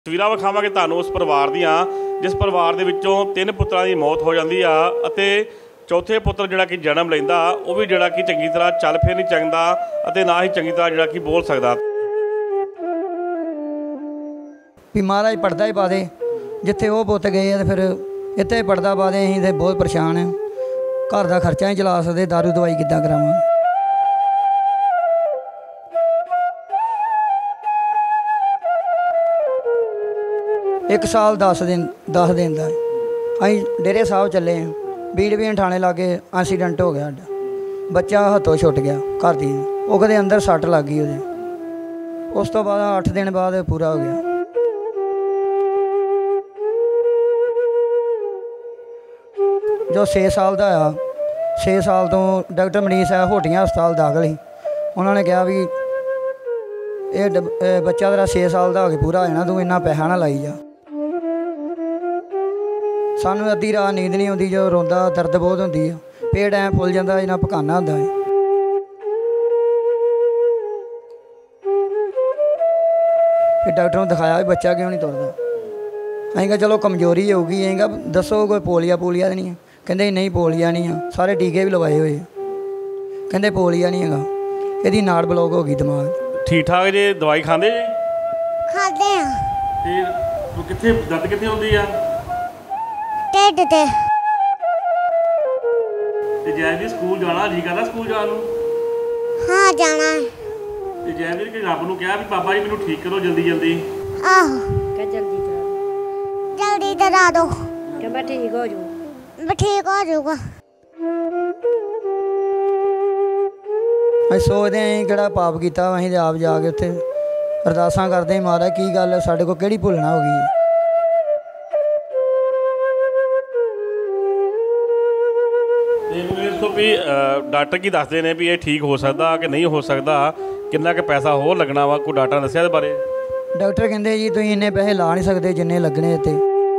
ਤਸਵੀਰਾਂ ਵਿਖਾਵਾਂਗੇ ਤੁਹਾਨੂੰ ਉਸ ਪਰਿਵਾਰ ਦੀਆਂ ਜਿਸ ਪਰਿਵਾਰ ਦੇ ਵਿੱਚੋਂ 3 ਪੁੱਤਰਾਂ ਦੀ ਮੌਤ ਹੋ ਜਾਂਦੀ ਆ ਅਤੇ ਚੌਥੇ ਪੁੱਤਰ ਜਿਹੜਾ ਕਿ ਜਨਮ ਲੈਂਦਾ ਉਹ ਵੀ ਜਿਹੜਾ ਕਿ ਚੰਗੀ ਤਰ੍ਹਾਂ ਚੱਲ ਫਿਰ ਨਹੀਂ ਸਕਦਾ ਅਤੇ ਨਾ ਹੀ ਚੰਗੀ ਤਰ੍ਹਾਂ ਜਿਹੜਾ ਕਿ ਬੋਲ ਸਕਦਾ। ਵੀ ਮਹਾਰਾਜ ਪੜਦਾ ਹੀ ਪਾ ਦੇ, ਜਿੱਥੇ ਉਹ ਪੁੱਤ ਗਏ ਆ ਫਿਰ ਇੱਥੇ ਪੜਦਾ ਪਾ ਦੇ। ਅਸੀਂ ਤਾਂ ਬਹੁਤ ਪਰੇਸ਼ਾਨ ਹਾਂ, ਘਰ ਦਾ ਖਰਚਾ ਨਹੀਂ ਚਲਾ ਸਕਦੇ, ਦਾਰੂ ਦਵਾਈ ਕਿੱਦਾਂ ਕਰਾਵਾਂ। एक साल 10 दिन ਦਾ ਅਸੀਂ ਡੇਰੇ ਸਾਹਿਬ ਚੱਲੇ ਹਾਂ। ਬੀੜਵੀਨ ਥਾਣੇ ਲਾਗੇ ਐਕਸੀਡੈਂਟ ਹੋ ਗਿਆ ਸਾਡਾ, ਬੱਚਾ ਹੱਥੋਂ ਛੁੱਟ ਗਿਆ ਘਰ ਦੀ, ਉਹ ਕਦੇ ਅੰਦਰ ਸੱਟ ਲੱਗ ਗਈ ਉਹਦੇ। ਉਸ ਤੋਂ ਬਾਅਦ 8 ਦਿਨ ਬਾਅਦ ਪੂਰਾ ਹੋ ਗਿਆ। ਜੋ 6 ਸਾਲ ਦਾ ਆ, 6 ਸਾਲ ਤੋਂ ਡਾਕਟਰ ਮਨੀਸ਼ ਹੈ ਹੋਟੀਆਂ ਹਸਪਤਾਲ ਦਾਖਲ ਸੀ। ਉਹਨਾਂ ਨੇ ਕਿਹਾ ਵੀ ਇਹ ਬੱਚਾ ਤੇਰਾ 6 ਸਾਲ ਦਾ ਹੋ ਕੇ ਪੂਰਾ ਹੋ ਜਾਣਾ, ਤੂੰ ਇੰਨਾ ਪੈਸਾ ਨਾ ਲਾਈ ਜਾ। ਸਾਨੂੰ ਅੱਧੀ ਰਾਤ ਨੀਂਦ ਨਹੀਂ ਆਉਂਦੀ, ਜਦੋਂ ਰੋਂਦਾ ਦਰਦ ਬਹੁਤ ਹੁੰਦੀ ਆ, ਪੇਟ ਐਂ ਫੁੱਲ ਜਾਂਦਾ, ਇਹਨਾਂ ਪਕਾਨਾ ਹੁੰਦਾ ਹੈ। ਫਿਰ ਡਾਕਟਰ ਨੂੰ ਦਿਖਾਇਆ ਵੀ ਬੱਚਾ ਕਿਉਂ ਨਹੀਂ ਤੁਰਦਾ। ਅਸੀਂ ਕਿਹਾ ਚਲੋ ਕਮਜ਼ੋਰੀ ਹੋਊਗੀ। ਅਸੀਂ ਕਿਹਾ ਦੱਸੋ ਕੋਈ ਪੋਲੀਆ ਤਾਂ ਨਹੀਂ ਹੈ? ਕਹਿੰਦੇ ਨਹੀਂ ਪੋਲੀਆ ਨਹੀਂ ਆ, ਸਾਰੇ ਟੀਕੇ ਵੀ ਲਵਾਏ ਹੋਏ। ਕਹਿੰਦੇ ਪੋਲੀਆ ਨਹੀਂ ਹੈਗਾ, ਇਹਦੀ ਨਾੜ ਬਲੌਕ ਹੋ ਗਈ ਦਿਮਾਗ। ਠੀਕ ਠਾਕ ਜੇ? ਦਵਾਈ ਖਾਂਦੇ ਜੇ? ਖਾਂਦੇ ਆ। ਤੇ ਕਿੱਥੇ ਦਰਦ ਕਿੱਥੇ ਹੁੰਦੀ ਆ? ਢਿੱਡ ਤੇ। ਤੇ ਜੈਵੀਰ ਸਕੂਲ ਜਾਣਾ ਜੀ ਕਰਦਾ ਸਕੂਲ ਜਾਣ ਨੂੰ? ਹਾਂ ਜਾਣਾ। ਤੇ ਜੈਵੀਰ ਕਿ ਰੱਬ ਨੂੰ ਕਿਹਾ ਵੀ ਬਾਬਾ ਜੀ ਮੈਨੂੰ ਠੀਕ ਕਰੋ ਜਲਦੀ ਜਲਦੀ? ਆਹੋ ਕਿ ਜਲਦੀ ਕਰਾ ਦੋ ਕਿ ਮੈਂ ਠੀਕ ਹੋ ਜੂ। ਮੈਂ ਠੀਕ ਹੋ ਜਾਊਗਾ। ਅਸੀਂ ਸੋਚਦੇ ਹਾਂ ਕਿਹੜਾ ਪਾਪ ਕੀਤਾ, ਅਸੀਂ ਆਪ ਜਾ ਕੇ ਉੱਥੇ ਅਰਦਾਸਾਂ ਕਰਦੇ ਹਾਂ, ਮਹਾਰਾਜ ਕੀ ਗੱਲ ਸਾਡੇ ਕੋਲ ਕਿਹੜੀ ਭੁੱਲਣਾ ਹੋ ਗਈ ਹੈ। ਤੇ ਇਸ ਤੋਂ ਵੀ ਡਾਕਟਰ ਕੀ ਦੱਸਦੇ ਨੇ ਵੀ ਇਹ ਠੀਕ ਹੋ ਸਕਦਾ ਕਿ ਨਹੀਂ ਹੋ ਸਕਦਾ, ਕਿੰਨਾ ਕੁ ਪੈਸਾ ਹੋਰ ਲੱਗਣਾ ਵਾ? ਕੋਈ ਡਾਕਟਰ ਦੱਸਿਆ ਇਹਦੇ ਬਾਰੇ? ਡਾਕਟਰ ਕਹਿੰਦੇ ਜੀ ਤੁਸੀਂ ਇੰਨੇ ਪੈਸੇ ਲਾ ਨਹੀਂ ਸਕਦੇ ਜਿੰਨੇ ਲੱਗਣੇ ਇੱਥੇ।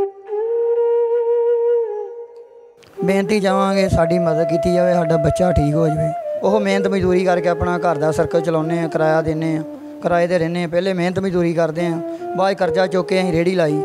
ਬੇਨਤੀ ਚਾਹਾਂਗੇ ਸਾਡੀ ਮਦਦ ਕੀਤੀ ਜਾਵੇ, ਸਾਡਾ ਬੱਚਾ ਠੀਕ ਹੋ ਜਾਵੇ। ਉਹ ਮਿਹਨਤ ਮਜ਼ਦੂਰੀ ਕਰਕੇ ਆਪਣਾ ਘਰ ਦਾ ਸਰਕਲ ਚਲਾਉਂਦੇ ਹਾਂ, ਕਿਰਾਇਆ ਦਿੰਦੇ ਹਾਂ, ਕਿਰਾਏ 'ਤੇ ਰਹਿੰਦੇ ਹਾਂ। ਪਹਿਲੇ ਮਿਹਨਤ ਮਜ਼ਦੂਰੀ ਕਰਦੇ ਹਾਂ, ਬਾਅਦ ਕਰਜ਼ਾ ਚੁੱਕ ਕੇ ਅਸੀਂ ਰੇਹੜੀ ਲਾਈ।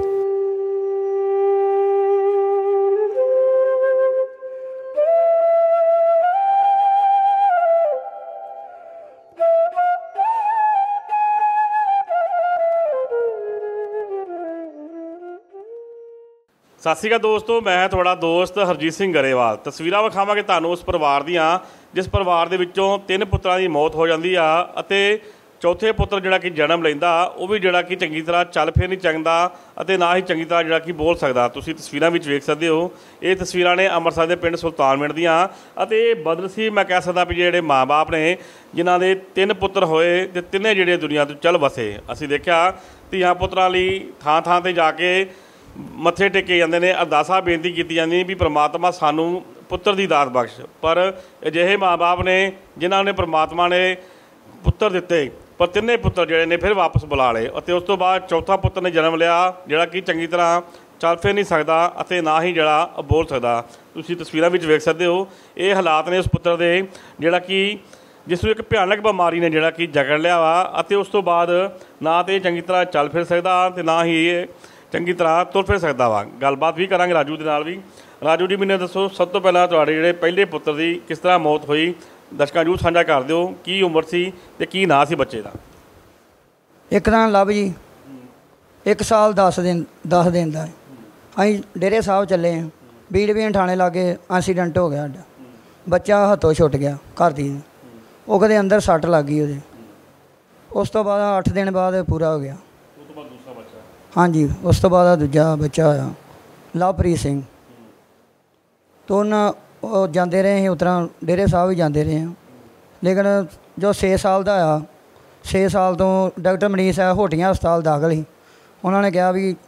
ਸਤਿ ਸ਼੍ਰੀ ਅਕਾਲ ਦੋਸਤੋ, ਮੈਂ ਤੁਹਾਡਾ ਦੋਸਤ ਹਰਜੀਤ ਸਿੰਘ ਗਰੇਵਾਲ। ਤਸਵੀਰਾਂ ਵਿਖਾਵਾਂਗੇ ਤੁਹਾਨੂੰ ਉਸ ਪਰਿਵਾਰ ਦੀਆਂ ਜਿਸ ਪਰਿਵਾਰ ਦੇ ਵਿੱਚੋਂ 3 ਪੁੱਤਰਾਂ ਦੀ ਮੌਤ ਹੋ ਜਾਂਦੀ ਆ ਅਤੇ ਚੌਥੇ ਪੁੱਤਰ ਜਿਹੜਾ ਕਿ ਜਨਮ ਲੈਂਦਾ ਉਹ ਵੀ ਜਿਹੜਾ ਕਿ ਚੰਗੀ ਤਰ੍ਹਾਂ ਚੱਲ ਫਿਰ ਨਹੀਂ ਸਕਦਾ ਅਤੇ ਨਾ ਹੀ ਚੰਗੀ ਤਰ੍ਹਾਂ ਜਿਹੜਾ ਕਿ ਬੋਲ ਸਕਦਾ। ਤੁਸੀਂ ਤਸਵੀਰਾਂ ਵਿੱਚ ਵੇਖ ਸਕਦੇ ਹੋ, ਇਹ ਤਸਵੀਰਾਂ ਨੇ ਅੰਮ੍ਰਿਤਸਰ ਦੇ ਪਿੰਡ ਸੁਲਤਾਨਵਿੰਡ ਦੀਆਂ ਅਤੇ ਇਹ ਬਦਨਸੀਬ ਮੈਂ ਕਹਿ ਸਕਦਾ ਵੀ ਜਿਹੜੇ ਮਾਂ-ਬਾਪ ਨੇ ਜਿਨ੍ਹਾਂ ਦੇ 3 ਪੁੱਤਰ ਹੋਏ ਅਤੇ ਤਿੰਨੇ ਜਿਹੜੇ ਦੁਨੀਆ ਤੋਂ ਚੱਲ ਵਸੇ। ਅਸੀਂ ਦੇਖਿਆ ਧੀਆਂ ਪੁੱਤਰਾਂ ਲਈ ਥਾਂ ਥਾਂ 'ਤੇ ਜਾ ਕੇ ਮੱਥੇ ਟੇਕੇ ਜਾਂਦੇ ਨੇ, ਅਰਦਾਸਾਂ ਬੇਨਤੀ ਕੀਤੀ ਜਾਂਦੀ ਵੀ ਪ੍ਰਮਾਤਮਾ ਸਾਨੂੰ ਪੁੱਤਰ ਦੀ ਦਾਤ ਬਖਸ਼। ਪਰ ਅਜਿਹੇ ਮਾਂ-ਬਾਪ ਨੇ ਜਿਨ੍ਹਾਂ ਨੇ ਪ੍ਰਮਾਤਮਾ ਨੇ ਪੁੱਤਰ ਦਿੱਤੇ ਪਰ ਤਿੰਨੇ ਪੁੱਤਰ ਜਿਹੜੇ ਨੇ ਫਿਰ ਵਾਪਸ ਬੁਲਾ ਲਏ ਅਤੇ ਉਸ ਤੋਂ ਬਾਅਦ ਚੌਥਾ ਪੁੱਤਰ ਨੇ ਜਨਮ ਲਿਆ ਜਿਹੜਾ ਕਿ ਚੰਗੀ ਤਰ੍ਹਾਂ ਚੱਲ ਫਿਰ ਨਹੀਂ ਸਕਦਾ ਅਤੇ ਨਾ ਹੀ ਜਿਹੜਾ ਬੋਲ ਸਕਦਾ। ਤੁਸੀਂ ਤਸਵੀਰਾਂ ਵਿੱਚ ਵੇਖ ਸਕਦੇ ਹੋ, ਇਹ ਹਾਲਾਤ ਨੇ ਉਸ ਪੁੱਤਰ ਦੇ ਜਿਹੜਾ ਕਿ ਜਿਸ ਨੂੰ ਇੱਕ ਭਿਆਨਕ ਬਿਮਾਰੀ ਨੇ ਜਿਹੜਾ ਕਿ ਜਕੜ ਲਿਆ ਵਾ ਅਤੇ ਉਸ ਤੋਂ ਬਾਅਦ ਨਾ ਤਾਂ ਇਹ ਚੰਗੀ ਤਰ੍ਹਾਂ ਚੱਲ ਫਿਰ ਸਕਦਾ ਅਤੇ ਨਾ ਹੀ ਇਹ ਚੰਗੀ ਤਰ੍ਹਾਂ ਤੁਰ ਫਿਰ ਸਕਦਾ ਵਾ। ਗੱਲਬਾਤ ਵੀ ਕਰਾਂਗੇ ਰਾਜੂ ਦੇ ਨਾਲ ਵੀ। ਰਾਜੂ ਜੀ ਮੈਨੂੰ ਦੱਸੋ, ਸਭ ਤੋਂ ਪਹਿਲਾਂ ਤੁਹਾਡੇ ਜਿਹੜੇ ਪਹਿਲੇ ਪੁੱਤਰ ਦੀ ਕਿਸ ਤਰ੍ਹਾਂ ਮੌਤ ਹੋਈ, ਦਰਸ਼ਕਾਂ ਨੂੰ ਸਾਂਝਾ ਕਰ ਦਿਓ। ਕੀ ਉਮਰ ਸੀ ਅਤੇ ਕੀ ਨਾਂ ਸੀ ਬੱਚੇ ਦਾ? ਇੱਕ ਤਾਂ ਲੱਭ ਜੀ 1 ਸਾਲ 10 ਦਿਨ ਦਾ ਅਸੀਂ ਡੇਰੇ ਸਾਹਿਬ ਚੱਲੇ ਹਾਂ। ਬੀੜਵੀਨ ਥਾਣੇ ਲਾਗੇ ਐਕਸੀਡੈਂਟ ਹੋ ਗਿਆ ਸਾਡਾ, ਬੱਚਾ ਹੱਥੋਂ ਛੁੱਟ ਗਿਆ ਘਰ ਦੀ, ਉਹ ਕਦੇ ਅੰਦਰ ਸੱਟ ਲੱਗ ਗਈ ਉਹਦੇ। ਉਸ ਤੋਂ ਬਾਅਦ 8 ਦਿਨ ਬਾਅਦ ਪੂਰਾ ਹੋ ਗਿਆ। ਹਾਂਜੀ, ਉਸ ਤੋਂ ਬਾਅਦ ਦੂਜਾ ਬੱਚਾ ਹੋਇਆ ਲਵਪ੍ਰੀਤ ਸਿੰਘ। ਤੋਂ ਉਹ ਜਾਂਦੇ ਰਹੇ ਅਸੀਂ ਉਤਰਾਂ ਡੇਰੇ ਸਾਹਿਬ ਵੀ ਜਾਂਦੇ ਰਹੇ ਹਾਂ। ਲੇਕਿਨ ਜੋ 6 ਸਾਲ ਦਾ ਆ, 6 ਸਾਲ ਤੋਂ ਡਾਕਟਰ ਮਨੀਸ਼ ਹੈ ਹੋਟੀਆਂ ਹਸਪਤਾਲ ਦਾਖਲ ਸੀ। ਉਹਨਾਂ ਨੇ ਕਿਹਾ ਵੀ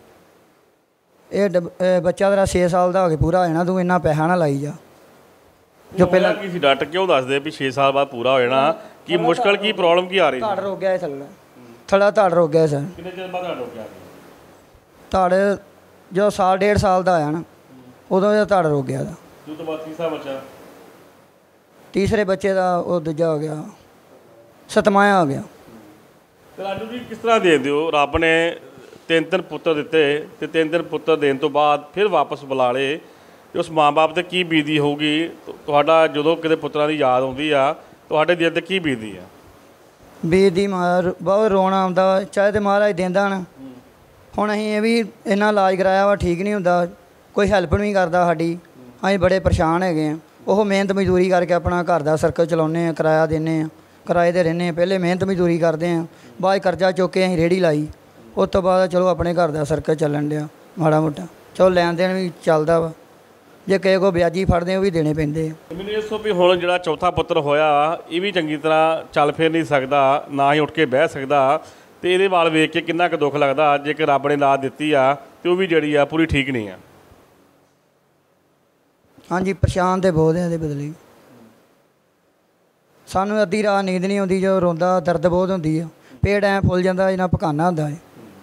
ਇਹ ਬੱਚਾ ਤੇਰਾ 6 ਸਾਲ ਦਾ ਹੋ ਕੇ ਪੂਰਾ ਹੋ ਜਾਣਾ, ਤੂੰ ਇੰਨਾ ਪੈਸਾ ਨਾ ਲਾਈ ਜਾ। ਜੋ ਪਹਿਲਾਂ ਕੀ ਸੀ ਡਾਕਟਰ ਕਿਉਂ ਦੱਸਦੇ ਵੀ 6 ਸਾਲ ਬਾਅਦ ਪੂਰਾ ਹੋ ਜਾਣਾ? ਕੀ ਮੁਸ਼ਕਲ ਕੀ ਪ੍ਰੋਬਲਮ ਕੀ ਆ ਰਹੀ? ਧੜ ਰੁਕ ਗਿਆ ਥੱਲੇ ਧੜ ਰੁਕ ਗਿਆ ਸਰ। ਕਿੰਨੇ ਚਿਰ ਬਾਅਦ ਧੜ ਰੁਕ ਗਿਆ? ਧੜ ਜਦੋਂ ਸਾਲ 1.5 ਸਾਲ ਦਾ ਆਇਆ ਨਾ ਉਦੋਂ ਇਹਦਾ ਧੜ ਰੁਕ ਗਿਆ। ਉਸ ਤੋਂ ਬਾਅਦ ਤੀਸਰਾ ਬੱਚਾ? ਤੀਸਰੇ ਬੱਚੇ ਦਾ ਉਹ ਦੂਜਾ ਹੋ ਗਿਆ, ਸਤਮਾਇਆ ਹੋ ਗਿਆ। ਰਾਜੂ ਜੀ ਕਿਸ ਤਰ੍ਹਾਂ ਦੇਖਦੇ ਹੋ, ਰੱਬ ਨੇ ਤਿੰਨ ਪੁੱਤਰ ਦਿੱਤੇ ਤੇ ਤਿੰਨ ਪੁੱਤਰ ਦੇਣ ਤੋਂ ਬਾਅਦ ਫਿਰ ਵਾਪਸ ਬੁਲਾ ਲਏ ਤੇ ਉਸ ਮਾਂ-ਬਾਪ ਤੇ ਕੀ ਬੀਤਦੀ ਹੋਊਗੀ? ਤੁਹਾਡਾ ਜਦੋਂ ਕਿਤੇ ਪੁੱਤਰਾਂ ਦੀ ਯਾਦ ਆਉਂਦੀ ਆ ਤੁਹਾਡੇ ਦਿਲ ਤੇ ਕੀ ਬੀਤਦੀ ਆ? ਬੀਤਦੀ ਮਾਰ ਬਹੁਤ ਰੋਣਾ ਆਉਂਦਾ, ਚਾਹੇ ਤੇ ਮਹਾਰਾਜ ਦਿੰਦਾ ਨਾ। ਹੁਣ ਅਸੀਂ ਇਹ ਵੀ ਇੰਨਾ ਇਲਾਜ ਕਰਾਇਆ ਵਾ, ਠੀਕ ਨਹੀਂ ਹੁੰਦਾ, ਕੋਈ ਹੈਲਪ ਨਹੀਂ ਕਰਦਾ ਸਾਡੀ, ਅਸੀਂ ਬੜੇ ਪਰੇਸ਼ਾਨ ਹੈਗੇ ਹਾਂ। ਉਹ ਮਿਹਨਤ ਮਜ਼ਦੂਰੀ ਕਰਕੇ ਆਪਣਾ ਘਰ ਦਾ ਸਰਕਲ ਚਲਾਉਂਦੇ ਹਾਂ, ਕਿਰਾਇਆ ਦਿੰਦੇ ਹਾਂ, ਕਿਰਾਏ 'ਤੇ ਰਹਿੰਦੇ ਹਾਂ। ਪਹਿਲੇ ਮਿਹਨਤ ਮਜ਼ਦੂਰੀ ਕਰਦੇ ਹਾਂ, ਬਾਅਦ ਕਰਜ਼ਾ ਚੁੱਕ ਕੇ ਅਸੀਂ ਰੇਹੜੀ ਲਾਈ, ਉਸ ਤੋਂ ਬਾਅਦ ਚਲੋ ਆਪਣੇ ਘਰ ਦਾ ਸਰਕਲ ਚੱਲਣ ਡਿਆ ਮਾੜਾ ਮੋਟਾ, ਚਲੋ ਲੈਣ ਦੇਣ ਵੀ ਚੱਲਦਾ ਵਾ। ਜੇ ਕਿਸੇ ਕੋਲ ਵਿਆਜੀ ਫੜਦੇ ਉਹ ਵੀ ਦੇਣੇ ਪੈਂਦੇ ਆ। ਮੈਨੂੰ ਇਹ ਦੱਸੋ ਵੀ ਹੁਣ ਜਿਹੜਾ ਚੌਥਾ ਪੁੱਤਰ ਹੋਇਆ ਇਹ ਵੀ ਚੰਗੀ ਤਰ੍ਹਾਂ ਚੱਲ ਫਿਰ ਨਹੀਂ ਸਕਦਾ, ਨਾ ਹੀ ਉੱਠ ਕੇ ਬਹਿ ਸਕਦਾ, ਤੇ ਇਹਦੇ ਵੱਲ ਵੇਖ ਕੇ ਕਿੰਨਾ ਕੁ ਦੁੱਖ ਲੱਗਦਾ ਜੇਕਰ ਰੱਬ ਨੇ ਲਾਦ ਦਿੱਤੀ ਆ ਤੇ ਉਹ ਵੀ ਜਿਹੜੀ ਆ ਪੂਰੀ ਠੀਕ ਨਹੀਂ ਆ। ਹਾਂਜੀ, ਪਰੇਸ਼ਾਨ ਤੇ ਬਹੁਤ ਹੈ ਇਹਦੇ ਬਦਲੇ। ਸਾਨੂੰ ਅੱਧੀ ਰਾਤ ਨੀਂਦ ਨਹੀਂ ਆਉਂਦੀ, ਜਦੋਂ ਰੋਂਦਾ ਦਰਦ ਬਹੁਤ ਹੁੰਦੀ ਆ, ਪੇਟ ਐਂ ਫੁੱਲ ਜਾਂਦਾ ਜਿੰਨਾ ਪਕਾਨਾ ਹੁੰਦਾ ਹੈ।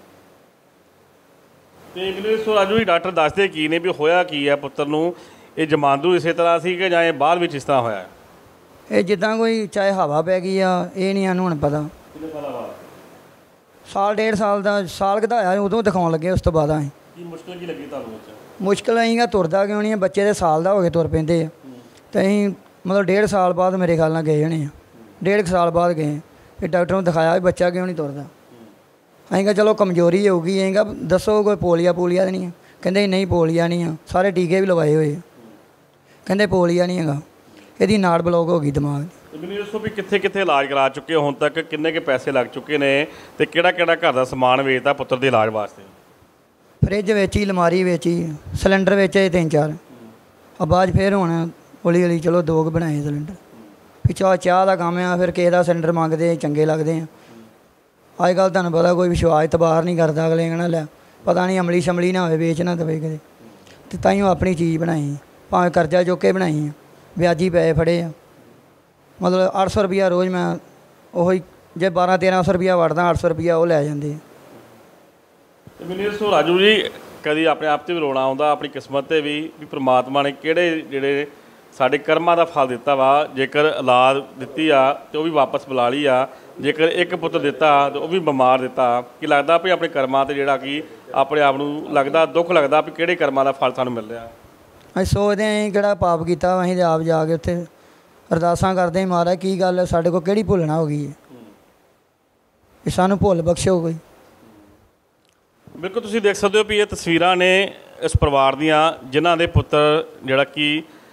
ਤੇ ਮੈਨੂੰ ਇਸ ਰਾਜੂ ਜੀ ਡਾਕਟਰ ਦੱਸਦੇ ਕੀ ਨੇ ਵੀ ਹੋਇਆ ਕੀ ਹੈ ਪੁੱਤਰ ਨੂੰ? ਇਹ ਜਮਾਂਦਰੂ ਇਸੇ ਤਰ੍ਹਾਂ ਸੀ ਕਿ ਜਾਂ ਇਹ ਬਾਅਦ ਵਿੱਚ ਇਸ ਤਰ੍ਹਾਂ ਹੋਇਆ? ਇਹ ਜਿੱਦਾਂ ਕੋਈ ਚਾਹੇ ਹਵਾ ਪੈ ਗਈ ਆ, ਇਹ ਨਹੀਂ ਸਾਨੂੰ ਹੁਣ ਪਤਾ। ਸਾਲ ਡੇਢ ਸਾਲ ਦਾ, ਸਾਲ ਵਧਾਇਆ ਉਦੋਂ ਦਿਖਾਉਣ ਲੱਗੇ, ਉਸ ਤੋਂ ਬਾਅਦ ਅਸੀਂ। ਕੀ ਮੁਸ਼ਕਿਲ ਕੀ ਲੱਗੀ ਤੁਹਾਨੂੰ ਵਿੱਚ? ਮੁਸ਼ਕਿਲ ਅਸੀਂ ਕਿ ਤੁਰਦਾ ਕਿਉਂ ਨਹੀਂ ਆ, ਬੱਚੇ ਦੇ ਸਾਲ ਦਾ ਹੋ ਕੇ ਤੁਰ ਪੈਂਦੇ ਆ, ਅਤੇ ਅਸੀਂ ਮਤਲਬ ਡੇਢ ਸਾਲ ਬਾਅਦ ਮੇਰੇ ਖਿਆਲ ਨਾਲ ਗਏ ਹੋਣੇ ਆ, ਡੇਢ ਕੁ ਸਾਲ ਬਾਅਦ ਗਏ। ਫਿਰ ਡਾਕਟਰ ਨੂੰ ਦਿਖਾਇਆ ਵੀ ਬੱਚਾ ਕਿਉਂ ਨਹੀਂ ਤੁਰਦਾ। ਅਸੀਂ ਕਿਹਾ ਚਲੋ ਕਮਜ਼ੋਰੀ ਹੋਊਗੀ, ਅਸੀਂ ਕਿਹਾ ਦੱਸੋ ਕੋਈ ਪੋਲੀਆ ਤਾਂ ਨਹੀਂ ਆ? ਕਹਿੰਦੇ ਨਹੀਂ ਪੋਲੀਆ ਨਹੀਂ ਆ, ਸਾਰੇ ਟੀਕੇ ਵੀ ਲਵਾਏ ਹੋਏ ਆ, ਕਹਿੰਦੇ ਪੋਲੀਆ ਨਹੀਂ ਹੈਗਾ, ਇਹਦੀ ਨਾੜ ਬਲੋਕ ਹੋ ਗਈ ਦਿਮਾਗ ਦੀ। ਮੈਨੂੰ ਦੱਸੋ ਵੀ ਕਿੱਥੇ ਕਿੱਥੇ ਇਲਾਜ ਕਰਾ ਚੁੱਕੇ ਹੋ ਹੁਣ ਤੱਕ, ਕਿੰਨੇ ਕੁ ਪੈਸੇ ਲੱਗ ਚੁੱਕੇ ਨੇ, ਤੇ ਕਿਹੜਾ ਕਿਹੜਾ ਘਰ ਦਾ ਸਮਾਨ ਵੇਚਦਾ ਪੁੱਤਰ ਦੇ ਇਲਾਜ ਵਾਸਤੇ? ਫਰਿੱਜ ਵੇਚੀ, ਅਲਮਾਰੀ ਵੇਚੀ, ਸਿਲੰਡਰ ਵੇਚੇ 3-4, ਬਾਅਦ ਫਿਰ ਹੁਣ ਹੌਲੀ ਹੌਲੀ ਚਲੋ 2 ਕੁ ਬਣਾਏ ਸਿਲੰਡਰ। ਫਿਰ ਚਾਹ ਦਾ ਕੰਮ ਆ, ਫਿਰ ਕਿਸੇ ਦਾ ਸਿਲੰਡਰ ਮੰਗਦੇ ਚੰਗੇ ਲੱਗਦੇ ਆ। ਅੱਜ ਕੱਲ੍ਹ ਤੁਹਾਨੂੰ ਪਤਾ ਕੋਈ ਵਿਸ਼ਵਾਸ ਇਤਬਾਰ ਨਹੀਂ ਕਰਦਾ, ਅਗਲੇ ਕਹਿਣਾ ਲੈ ਪਤਾ ਨਹੀਂ ਅਮਲੀ ਸ਼ਮਲੀ ਨਾ ਹੋਵੇ, ਵੇਚ ਨਾ ਦੇਵੇ ਕਿਤੇ, ਅਤੇ ਤਾਂ ਹੀ ਉਹ ਆਪਣੀ ਚੀਜ਼ ਬਣਾਈ, ਭਾਵੇਂ ਕਰਜ਼ਾ ਚੁੱਕ ਕੇ ਬਣਾਈ ਆ, ਵਿਆਜੀ ਪੈਸੇ ਫੜੇ ਆ। ਮਤਲਬ 800 ਰੁਪਈਆ ਰੋਜ਼ ਮੈਂ ਉਹੀ, ਜੇ 1200-1300 ਰੁਪਈਆ ਵੜਦਾ, 800 ਰੁਪਈਆ ਉਹ ਲੈ ਜਾਂਦੇ ਆ। ਤੇ ਮੈਨੂੰ ਦੱਸੋ ਰਾਜੂ ਜੀ, ਕਦੀ ਆਪਣੇ ਆਪ 'ਤੇ ਵੀ ਰੋਣਾ ਆਉਂਦਾ, ਆਪਣੀ ਕਿਸਮਤ 'ਤੇ ਵੀ ਪ੍ਰਮਾਤਮਾ ਨੇ ਕਿਹੜੇ ਜਿਹੜੇ ਸਾਡੇ ਕਰਮਾਂ ਦਾ ਫਲ ਦਿੱਤਾ ਵਾ? ਜੇਕਰ ਔਲਾਦ ਦਿੱਤੀ ਆ ਤੇ ਉਹ ਵੀ ਵਾਪਸ ਬੁਲਾ ਲਈ ਆ, ਜੇਕਰ ਇੱਕ ਪੁੱਤਰ ਦਿੱਤਾ ਤੇ ਉਹ ਵੀ ਬਿਮਾਰ ਦਿੱਤਾ, ਕੀ ਲੱਗਦਾ ਵੀ ਆਪਣੇ ਕਰਮਾਂ 'ਤੇ ਜਿਹੜਾ ਕਿ ਆਪਣੇ ਆਪ ਨੂੰ ਲੱਗਦਾ ਦੁੱਖ ਲੱਗਦਾ ਵੀ ਕਿਹੜੇ ਕਰਮਾਂ ਦਾ ਫਲ ਸਾਨੂੰ ਮਿਲ ਰਿਹਾ? ਅਸੀਂ ਸੋਚਦੇ ਹਾਂ ਅਸੀਂ ਕਿਹੜਾ ਪਾਪ ਕੀਤਾ, ਅਸੀਂ ਤਾਂ ਆਪ ਜਾ ਕੇ ਉੱਥੇ ਅਰਦਾਸਾਂ ਕਰਦੇ ਹਾਂ, ਮਹਾਰਾਜ ਕੀ ਗੱਲ ਸਾਡੇ ਕੋਲ ਕਿਹੜੀ ਭੁੱਲਣਾ ਹੋ ਗਈ ਹੈ, ਇਹ ਸਾਨੂੰ ਭੁੱਲ ਬਖਸ਼ੋ ਕੋਈ। ਬਿਲਕੁਲ, ਤੁਸੀਂ ਦੇਖ ਸਕਦੇ ਹੋ ਵੀ ਇਹ ਤਸਵੀਰਾਂ ਨੇ ਇਸ ਪਰਿਵਾਰ ਦੀਆਂ ਜਿਨ੍ਹਾਂ ਦੇ ਪੁੱਤਰ ਜਿਹੜਾ ਕਿ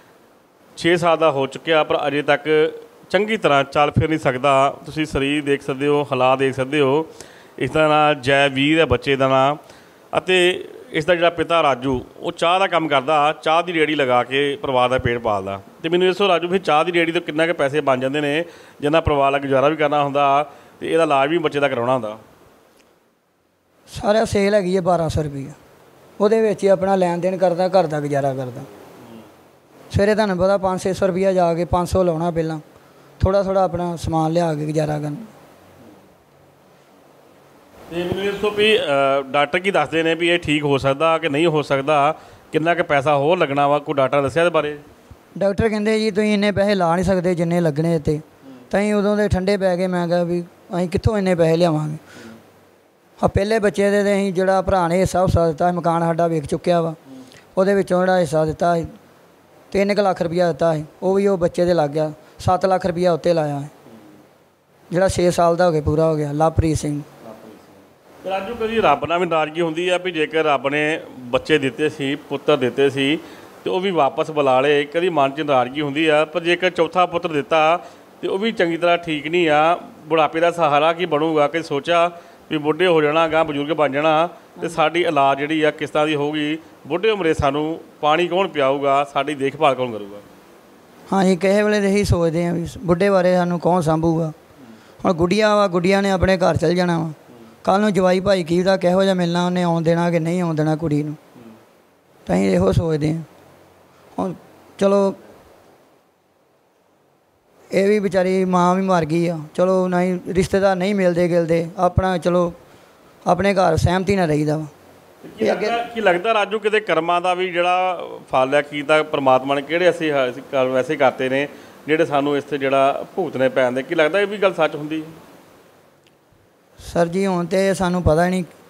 6 ਸਾਲ ਦਾ ਹੋ ਚੁੱਕਿਆ ਪਰ ਅਜੇ ਤੱਕ ਚੰਗੀ ਤਰ੍ਹਾਂ ਚੱਲ ਫਿਰ ਨਹੀਂ ਸਕਦਾ। ਤੁਸੀਂ ਸਰੀਰ ਦੇਖ ਸਕਦੇ ਹੋ, ਹਾਲਾਤ ਦੇਖ ਸਕਦੇ ਹੋ। ਇਸ ਦਾ ਨਾਂ ਜੈਵੀਰ ਹੈ ਬੱਚੇ ਦਾ ਨਾਂ, ਅਤੇ ਇਸ ਦਾ ਜਿਹੜਾ ਪਿਤਾ ਰਾਜੂ ਉਹ ਚਾਹ ਦਾ ਕੰਮ ਕਰਦਾ, ਚਾਹ ਦੀ ਰੇਹੜੀ ਲਗਾ ਕੇ ਪਰਿਵਾਰ ਦਾ ਪੇਟ ਪਾਲਦਾ। ਅਤੇ ਮੈਨੂੰ ਦੱਸੋ ਰਾਜੂ, ਫਿਰ ਚਾਹ ਦੀ ਰੇਹੜੀ ਤੋਂ ਕਿੰਨਾ ਕੁ ਪੈਸੇ ਬਣ ਜਾਂਦੇ ਨੇ ਜਿੰਨਾ ਪਰਿਵਾਰ ਦਾ ਗੁਜ਼ਾਰਾ ਵੀ ਕਰਨਾ ਹੁੰਦਾ ਅਤੇ ਇਹਦਾ ਇਲਾਜ ਵੀ ਬੱਚੇ ਦਾ ਕਰਾਉਣਾ ਹੁੰਦਾ? ਸਾਰਾ ਸੇਲ ਹੈਗੀ ਹੈ 1200 ਰੁਪਈਆ, ਉਹਦੇ ਵਿੱਚ ਹੀ ਆਪਣਾ ਲੈਣ ਦੇਣ ਕਰਦਾ, ਘਰ ਦਾ ਗੁਜ਼ਾਰਾ ਕਰਦਾ। ਸਵੇਰੇ ਤੁਹਾਨੂੰ ਪਤਾ 500-600 ਰੁਪਈਆ ਜਾ ਕੇ 500 ਲਾਉਣਾ, ਪਹਿਲਾਂ ਥੋੜ੍ਹਾ ਥੋੜ੍ਹਾ ਆਪਣਾ ਸਮਾਨ ਲਿਆ ਕੇ ਗੁਜ਼ਾਰਾ ਕਰਨਾ। ਅਤੇ ਮੈਨੂੰ ਦੱਸੋ ਵੀ ਡਾਕਟਰ ਕੀ ਦੱਸਦੇ ਨੇ ਵੀ ਇਹ ਠੀਕ ਹੋ ਸਕਦਾ ਕਿ ਨਹੀਂ ਹੋ ਸਕਦਾ, ਕਿੰਨਾ ਕੁ ਪੈਸਾ ਹੋਰ ਲੱਗਣਾ ਵਾ, ਕੋਈ ਡਾਕਟਰ ਦੱਸਿਆ ਇਹਦੇ ਬਾਰੇ? ਡਾਕਟਰ ਕਹਿੰਦੇ ਜੀ ਤੁਸੀਂ ਇੰਨੇ ਪੈਸੇ ਲਾ ਨਹੀਂ ਸਕਦੇ ਜਿੰਨੇ ਲੱਗਣੇ ਇੱਥੇ, ਤਾਂ ਅਸੀਂ ਉਦੋਂ ਦੇ ਠੰਡੇ ਪੈ ਗਏ। ਮੈਂ ਕਿਹਾ ਵੀ ਅਸੀਂ ਕਿੱਥੋਂ ਇੰਨੇ ਪੈਸੇ ਲਿਆਵਾਂਗੇ। ਪਹਿਲੇ ਬੱਚੇ ਦੇ ਅਸੀਂ ਜਿਹੜਾ ਭਰਾ ਨੇ ਹਿੱਸਾ ਦਿੱਤਾ, ਮਕਾਨ ਸਾਡਾ ਵੇਚ ਚੁੱਕਿਆ ਵਾ, ਉਹਦੇ ਵਿੱਚੋਂ ਜਿਹੜਾ ਹਿੱਸਾ ਦਿੱਤਾ 3 ਲੱਖ ਰੁਪਈਆ ਦਿੱਤਾ ਸੀ, ਉਹ ਵੀ ਉਹ ਬੱਚੇ ਦੇ ਲੱਗ ਗਿਆ। 7 ਲੱਖ ਰੁਪਈਆ ਉੱਤੇ ਲਾਇਆ ਹੈ, ਜਿਹੜਾ 6 ਸਾਲ ਦਾ ਹੋ ਕੇ ਪੂਰਾ ਹੋ ਗਿਆ, ਲਵਪ੍ਰੀਤ ਸਿੰਘ। ਰਾਜੂ, ਕਦੀ ਰੱਬ ਨਾਲ ਵੀ ਨਾਰਾਜ਼ਗੀ ਹੁੰਦੀ ਆ ਵੀ ਜੇਕਰ ਰੱਬ ਨੇ ਬੱਚੇ ਦਿੱਤੇ ਸੀ, ਪੁੱਤਰ ਦਿੱਤੇ ਸੀ ਤੇ ਉਹ ਵੀ ਵਾਪਸ ਬੁਲਾ ਲਏ, ਕਦੀ ਮਨ 'ਚ ਨਾਰਾਜ਼ਗੀ ਹੁੰਦੀ ਆ? ਪਰ ਜੇਕਰ ਚੌਥਾ ਪੁੱਤਰ ਦਿੱਤਾ ਤੇ ਉਹ ਵੀ ਚੰਗੀ ਤਰ੍ਹਾਂ ਠੀਕ ਨਹੀਂ ਆ, ਬੁਢਾਪੇ ਦਾ ਸਹਾਰਾ ਕੀ ਬਣੂਗਾ? ਕਿ ਸੋਚਿਆ ਵੀ ਬੁੱਢੇ ਹੋ ਜਾਣਾ, ਅਗਾਂਹ ਬਜ਼ੁਰਗ ਬਣ ਜਾਣਾ, ਅਤੇ ਸਾਡੀ ਔਲਾਦ ਜਿਹੜੀ ਆ ਕਿਸ ਤਰ੍ਹਾਂ ਦੀ ਹੋਊਗੀ? ਬੁੱਢੇ ਉਮਰੇ ਸਾਨੂੰ ਪਾਣੀ ਕੌਣ ਪਿਆਊਗਾ, ਸਾਡੀ ਦੇਖਭਾਲ ਕੌਣ ਕਰੂਗਾ? ਹਾਂਜੀ, ਕਿਸੇ ਵੇਲੇ ਤਾਂ ਇਹੀ ਸੋਚਦੇ ਹਾਂ ਵੀ ਬੁੱਢੇ ਬਾਰੇ ਸਾਨੂੰ ਕੌਣ ਸਾਂਭੂਗਾ। ਹੁਣ ਗੁੱਡੀਆਂ ਵਾ, ਗੁੱਡੀਆਂ ਨੇ ਆਪਣੇ ਘਰ ਚੱਲ ਜਾਣਾ ਵਾ, ਕੱਲ੍ਹ ਨੂੰ ਜਵਾਈ ਭਾਈ ਕੀ ਦਾ ਕਿਹੋ ਜਿਹਾ ਮਿਲਣਾ, ਉਹਨੇ ਆਉਣ ਦੇਣਾ ਕਿ ਨਹੀਂ ਆਉਣ ਦੇਣਾ ਕੁੜੀ ਨੂੰ, ਤਾਂ ਅਸੀਂ ਇਹੋ ਸੋਚਦੇ ਹਾਂ। ਹੁਣ ਚਲੋ ਇਹ ਵੀ ਵਿਚਾਰੀ ਮਾਂ ਵੀ ਮਰ ਗਈ ਆ, ਚਲੋ ਨਹੀਂ ਰਿਸ਼ਤੇਦਾਰ ਨਹੀਂ ਮਿਲਦੇ ਗਿਲਦੇ, ਆਪਣਾ ਚਲੋ ਆਪਣੇ ਘਰ ਸਹਿਮਤੀ ਨਾਲ ਰਹੀਦਾ ਵਾ। ਕੀ ਲੱਗਦਾ ਰਾਜੂ, ਕਿਤੇ ਕਰਮਾਂ ਦਾ ਵੀ ਜਿਹੜਾ ਫਲ ਹੈ ਕੀਤਾ ਪਰਮਾਤਮਾ ਨੇ, ਕਿਹੜੇ ਅਸੀਂ ਵੈਸੇ ਕਰਤੇ ਨੇ ਜਿਹੜੇ ਸਾਨੂੰ ਇੱਥੇ ਜਿਹੜਾ ਭੁਗਤਣੇ ਪੈਂਦੇ? ਕੀ ਲੱਗਦਾ ਇਹ ਵੀ ਗੱਲ ਸੱਚ ਹੁੰਦੀ? ਸਰ ਜੀ ਹੁਣ ਤਾਂ ਸਾਨੂੰ ਪਤਾ ਨਹੀਂ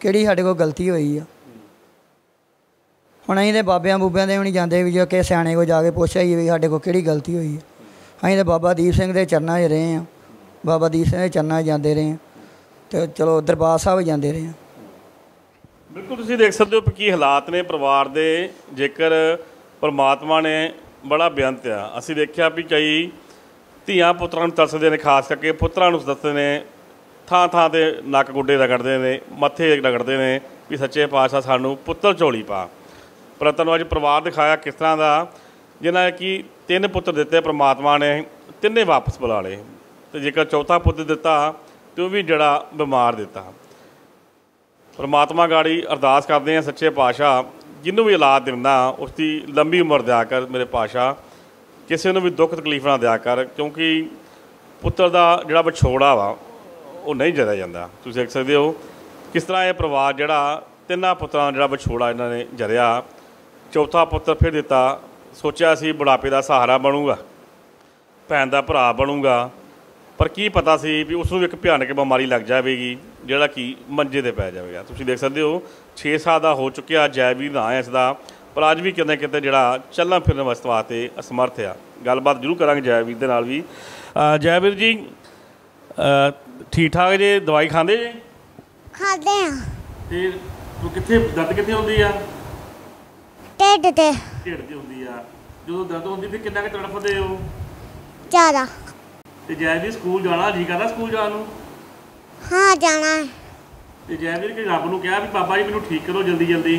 ਕਿਹੜੀ ਸਾਡੇ ਕੋਲ ਗਲਤੀ ਹੋਈ ਆ। ਹੁਣ ਅਸੀਂ ਤਾਂ ਬਾਬਿਆਂ ਬੂਬਿਆਂ ਦੇ ਵੀ ਨਹੀਂ ਜਾਂਦੇ ਵੀ ਜੇ ਕਿਸੇ ਸਿਆਣੇ ਕੋਲ ਜਾ ਕੇ ਪੁੱਛ ਆਈਏ ਵੀ ਸਾਡੇ ਕੋਲ ਕਿਹੜੀ ਗਲਤੀ ਹੋਈ ਹੈ। ਅਸੀਂ ਤਾਂ ਬਾਬਾ ਦੀਪ ਸਿੰਘ ਦੇ ਚਰਨਾਂ 'ਚ ਰਹੇ ਹਾਂ, ਬਾਬਾ ਦੀਪ ਸਿੰਘ ਦੇ ਚਰਨਾਂ 'ਚ ਜਾਂਦੇ ਰਹੇ ਹਾਂ ਅਤੇ ਚਲੋ ਦਰਬਾਰ ਸਾਹਿਬ ਜਾਂਦੇ ਰਹੇ ਹਾਂ। ਬਿਲਕੁਲ ਤੁਸੀਂ ਦੇਖ ਸਕਦੇ ਹੋ ਕਿ ਕੀ ਹਾਲਾਤ ਨੇ ਪਰਿਵਾਰ ਦੇ। ਜੇਕਰ ਪਰਮਾਤਮਾ ਨੇ ਬੜਾ ਬੇਅੰਤ ਆ। ਅਸੀਂ ਦੇਖਿਆ ਵੀ ਕਈ ਧੀਆਂ ਪੁੱਤਰਾਂ ਨੂੰ ਤਰਸਦੇ ਨੇ, ਖਾਸ ਕਰਕੇ ਪੁੱਤਰਾਂ ਨੂੰ ਦੱਸਦੇ ਨੇ, ਥਾਂ ਥਾਂ 'ਤੇ ਨੱਕ ਗੁੱਡੇ ਰਗੜਦੇ ਨੇ, ਮੱਥੇ ਰਗੜਦੇ ਨੇ ਵੀ ਸੱਚੇ ਪਾਤਸ਼ਾਹ ਸਾਨੂੰ ਪੁੱਤਰ ਝੋਲੀ ਪਾ। ਪਰ ਤੁਹਾਨੂੰ ਅੱਜ ਪਰਿਵਾਰ ਦਿਖਾਇਆ ਕਿਸ ਤਰ੍ਹਾਂ ਦਾ, ਜਿਨ੍ਹਾਂ ਕਿ 3 ਪੁੱਤਰ ਦਿੱਤੇ ਪਰਮਾਤਮਾ ਨੇ, ਤਿੰਨੇ ਵਾਪਸ ਬੁਲਾ ਲਏ, ਅਤੇ ਜੇਕਰ ਚੌਥਾ ਪੁੱਤਰ ਦਿੱਤਾ ਅਤੇ ਉਹ ਵੀ ਜਿਹੜਾ ਬਿਮਾਰ ਦਿੱਤਾ। ਪਰਮਾਤਮਾ ਗਾੜੀ ਅਰਦਾਸ ਕਰਦੇ ਹਾਂ ਸੱਚੇ ਪਾਤਸ਼ਾਹ ਜਿਹਨੂੰ ਵੀ ਔਲਾਦ ਦਿੰਦਾ ਉਸ ਦੀ ਲੰਬੀ ਉਮਰ ਦਿਆ ਕਰ ਮੇਰੇ ਪਾਤਸ਼ਾਹ, ਕਿਸੇ ਨੂੰ ਵੀ ਦੁੱਖ ਤਕਲੀਫ ਨਾ ਦਿਆ ਕਰ, ਕਿਉਂਕਿ ਪੁੱਤਰ ਦਾ ਜਿਹੜਾ ਵਿਛੋੜਾ ਵਾ ਉਹ ਨਹੀਂ ਜਰਿਆ ਜਾਂਦਾ। ਤੁਸੀਂ ਦੇਖ ਸਕਦੇ ਹੋ ਕਿਸ ਤਰ੍ਹਾਂ ਇਹ ਪਰਿਵਾਰ ਜਿਹੜਾ 3 ਪੁੱਤਰਾਂ ਦਾ ਜਿਹੜਾ ਵਿਛੋੜਾ ਇਹਨਾਂ ਨੇ ਜਰਿਆ। ਚੌਥਾ ਪੁੱਤਰ ਫਿਰ ਦਿੱਤਾ, ਸੋਚਿਆ ਸੀ ਬੁਢਾਪੇ ਦਾ ਸਹਾਰਾ ਬਣੂਗਾ, ਭੈਣ ਦਾ ਭਰਾ ਬਣੂਗਾ, ਪਰ ਕੀ ਪਤਾ ਸੀ ਵੀ ਉਸ ਨੂੰ ਇੱਕ ਭਿਆਨਕ ਬਿਮਾਰੀ ਲੱਗ ਜਾਵੇਗੀ ਜਿਹੜਾ ਕਿ ਮੰਜੇ 'ਤੇ ਪੈ ਜਾਵੇਗਾ। ਤੁਸੀਂ ਦੇਖ ਸਕਦੇ ਹੋ 6 ਸਾਲ ਦਾ ਹੋ ਚੁੱਕਿਆ ਜੈਵੀਰ ਨਾਂ ਹੈ ਇਸ ਦਾ, ਪਰ ਅੱਜ ਵੀ ਕਿਤੇ ਨਾ ਕਿਤੇ ਜਿਹੜਾ ਚੱਲਣ ਫਿਰਨ ਵਾਸਤੇ ਅਸਮਰਥ ਆ। ਗੱਲਬਾਤ ਜ਼ਰੂਰ ਕਰਾਂਗੇ ਜੈਵੀਰ ਦੇ ਨਾਲ ਵੀ। ਜੈਵੀਰ ਜੀ ਠੀਕ ਠਾਕ ਜੇ? ਦਵਾਈ ਖਾਂਦੇ ਜੇ? ਖਾਂਦੇ ਆ। ਅਤੇ ਕਿੱਥੇ ਦਰਦ ਕਿੱਥੇ ਹੁੰਦੀ ਆ? ਢਿੱਡ ਤੇ। ਢਿੱਡ 'ਤੇ ਹੁੰਦੀ ਆ। ਜਦੋਂ ਦਰਦ ਹੁੰਦੀ ਫਿਰ ਕਿੰਨਾ ਕੁ ਤੜਫਦੇ ਹੋ? ਜ਼ਿਆਦਾ। ਅਤੇ ਜੈਵੀਰ ਸਕੂਲ ਜਾਣਾ ਜੀ ਕਰਦਾ ਸਕੂਲ ਜਾਣ ਨੂੰ? ਹਾਂ ਜਾਣਾ ਹੈ। ਅਤੇ ਜੈਵੀਰ ਕਿ ਰੱਬ ਨੂੰ ਕਿਹਾ ਵੀ ਬਾਬਾ ਜੀ ਮੈਨੂੰ ਠੀਕ ਕਰੋ ਜਲਦੀ ਜਲਦੀ?